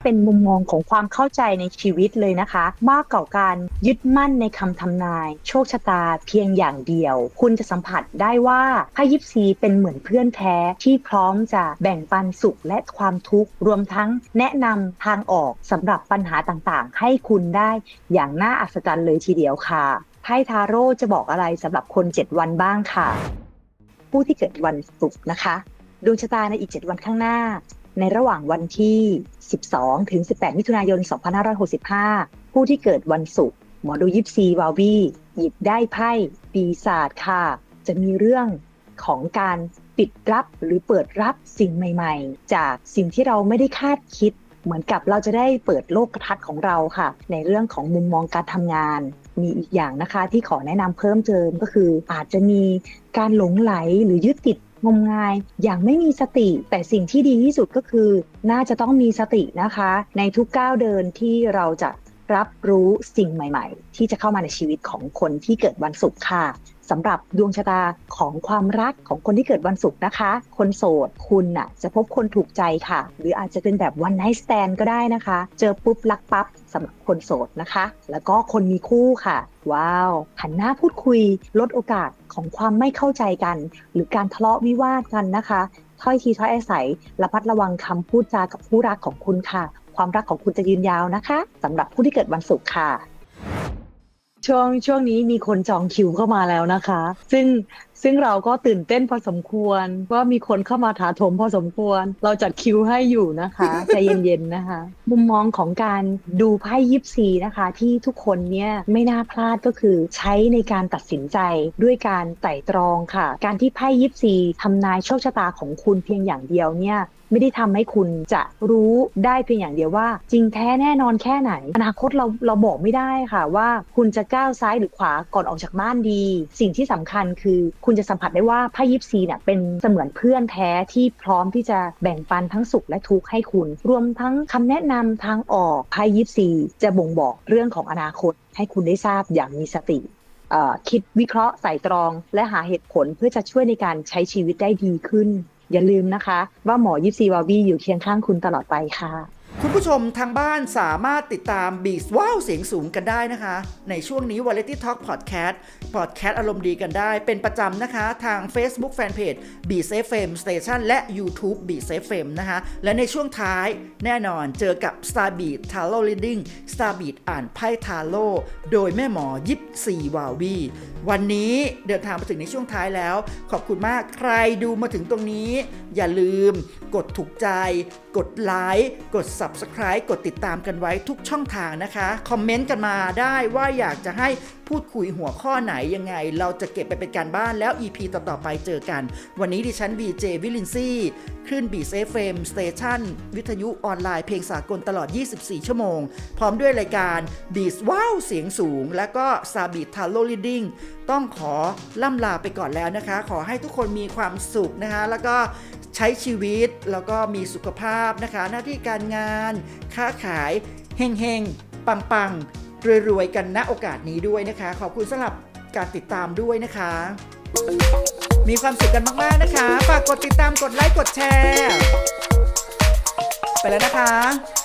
เป็นมุมมองของความเข้าใจในชีวิตเลยนะคะมากกว่าการยึดมั่นในคำทำนายโชคชะตาเพียงอย่างเดียวคุณจะสัมผัสได้ว่าไพ่ยิปซีเป็นเหมือนเพื่อนแท้ที่พร้อมจะแบ่งปันสุขและความทุกข์รวมทั้งแนะนำทางออกสำหรับปัญหาต่างๆให้คุณได้อย่างน่าอัศจรรย์เลยทีเดียวค่ะไพ่ทาโร่จะบอกอะไรสำหรับคน7วันบ้างค่ะผู้ที่เกิดวันศุกร์นะคะดวงชะตาในอีก7วันข้างหน้าในระหว่างวันที่12ถึง18มิถุนายน2565ผู้ที่เกิดวันศุกร์หมอดูยิปซีวาวีหยิบได้ไพ่ปีศาจค่ะจะมีเรื่องของการปิดรับหรือเปิดรับสิ่งใหม่ๆจากสิ่งที่เราไม่ได้คาดคิดเหมือนกับเราจะได้เปิดโลกทัศน์ของเราค่ะในเรื่องของมุมมองการทำงานมีอีกอย่างนะคะที่ขอแนะนำเพิ่มเติมก็คืออาจจะมีการหลงไหลหรือยึดติดงมงายอย่างไม่มีสติแต่สิ่งที่ดีที่สุดก็คือน่าจะต้องมีสตินะคะในทุกก้าวเดินที่เราจะรับรู้สิ่งใหม่ๆที่จะเข้ามาในชีวิตของคนที่เกิดวันศุกร์ค่ะสำหรับดวงชะตาของความรักของคนที่เกิดวันศุกร์นะคะคนโสดคุณน่ะจะพบคนถูกใจค่ะหรืออาจจะเป็นแบบ one night stand ก็ได้นะคะเจอปุ๊บรักปั๊บสำหรับคนโสดนะคะแล้วก็คนมีคู่ค่ะว้าวหันหน้าพูดคุยลดโอกาสของความไม่เข้าใจกันหรือการทะเลาะวิวาทกันนะคะถ้อยทีถ้อยอาศัยระมัดระวังคำพูดจากับคู่รักของคุณค่ะความรักของคุณจะยืนยาวนะคะสำหรับผู้ที่เกิดวันศุกร์ค่ะช่วงนี้มีคนจองคิวเข้ามาแล้วนะคะซึ่งเราก็ตื่นเต้นพอสมควรว่ามีคนเข้ามาถาโถมพอสมควรเราจัดคิวให้อยู่นะคะใจเย็นๆนะคะมุมมองของการดูไพ่ยิปซีนะคะที่ทุกคนเนี่ยไม่น่าพลาดก็คือใช้ในการตัดสินใจด้วยการไตร่ตรองค่ะการที่ไพ่ยิปซีทำนายโชคชะตาของคุณเพียงอย่างเดียวเนี่ยไม่ได้ทำให้คุณจะรู้ได้เพียงอย่างเดียวว่าจริงแท้แน่นอนแค่ไหนอนาคตเราบอกไม่ได้ค่ะว่าคุณจะก้าวซ้ายหรือขวาก่อนออกจากบ้านดีสิ่งที่สำคัญคือคุณจะสัมผัสได้ว่าไพ่ยิปซีเนี่ยเป็นเสมือนเพื่อนแท้ที่พร้อมที่จะแบ่งปันทั้งสุขและทุกข์ให้คุณรวมทั้งคำแนะนำทางออกไพ่ยิปซีจะบ่งบอกเรื่องของอนาคตให้คุณได้ทราบอย่างมีสติคิดวิเคราะห์ไตร่ตรองและหาเหตุผลเพื่อจะช่วยในการใช้ชีวิตได้ดีขึ้นอย่าลืมนะคะว่าหมอยิปซีวาวีอยู่เคียงข้างคุณตลอดไปค่ะคุณผู้ชมทางบ้านสามารถติดตามบีสว้าวเสียงสูงกันได้นะคะในช่วงนี้ Variety Talk Podcast อารมณ์ดีกันได้เป็นประจำนะคะทาง Facebook Fanpage Beats FM Station และ YouTube Beats FM นะคะและในช่วงท้ายแน่นอนเจอกับ Starbeat Tarot Reading Starbeat อ่านไพ่ทาโร่โดยแม่หมอยิปซีวาวีวันนี้เดินทางมาถึงในช่วงท้ายแล้วขอบคุณมากใครดูมาถึงตรงนี้อย่าลืมกดถูกใจกดไลค์กด Subscribe กดติดตามกันไว้ทุกช่องทางนะคะคอมเมนต์กันมาได้ว่าอยากจะให้พูดคุยหัวข้อไหนยังไงเราจะเก็บไปเป็นการบ้านแล้ว EP ต่อๆไปเจอกันวันนี้ดิฉัน VJ วิลินซี่คลื่น Beats FM Station วิทยุออนไลน์เพลงสากลตลอด24ชั่วโมงพร้อมด้วยรายการ Beats ว้าวเสียงสูงและก็ Starbeat Tarot Reading ต้องขอล่ำลาไปก่อนแล้วนะคะขอให้ทุกคนมีความสุขนะคะแล้วก็ใช้ชีวิตแล้วก็มีสุขภาพนะคะหน้าที่การงานค้าขายเฮงๆปังๆรวยๆกันณโอกาสนี้ด้วยนะคะขอบคุณสำหรับการติดตามด้วยนะคะมีความสุขกันมากๆนะคะฝากกดติดตามกดไลค์กดแชร์ไปแล้วนะคะ